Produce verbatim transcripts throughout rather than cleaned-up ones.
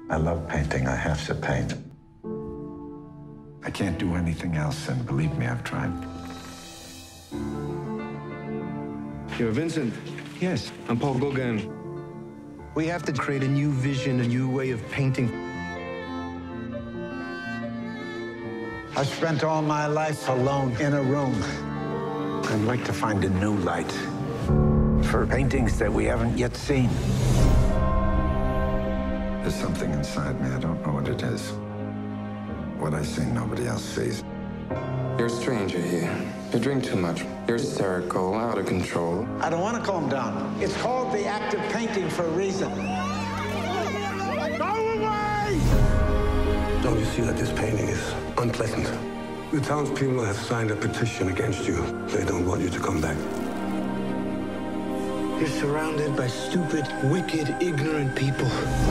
I love painting. I have to paint. I can't do anything else, and believe me, I've tried. You're Vincent? Yes. I'm Paul Gauguin. We have to create a new vision, a new way of painting. I've spent all my life alone in a room. I'd like to find a new light for paintings that we haven't yet seen. There's something inside me. I don't know what it is. What I see, nobody else sees. You're a stranger here. You drink too much. You're hysterical, out of control. I don't want to calm down. It's called the act of painting for a reason. Go away! Don't you see that this painting is unpleasant? The townspeople have signed a petition against you. They don't want you to come back. You're surrounded by stupid, wicked, ignorant people.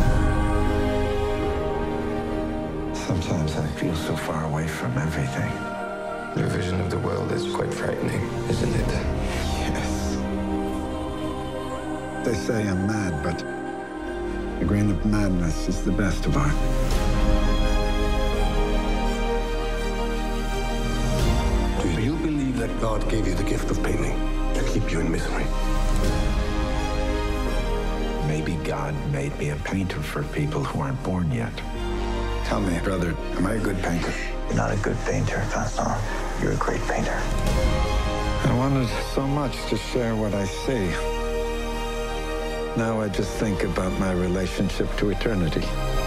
Sometimes I feel so far away from everything. Your vision of the world is quite frightening, isn't it? Yes. They say I'm mad, but a grain of madness is the best of art. Do you believe that God gave you the gift of painting to keep you in misery? Maybe God made me a painter for people who aren't born yet. Tell me, brother, am I a good painter? You're not a good painter, Vincent. You're a great painter. I wanted so much to share what I see. Now I just think about my relationship to eternity.